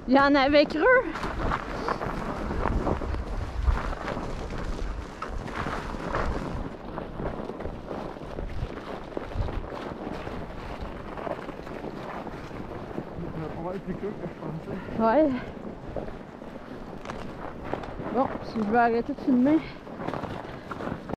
Il y en avait creux. On va être plus creux que je pensais. Ouais. Bon, si je vais arrêter de filmer.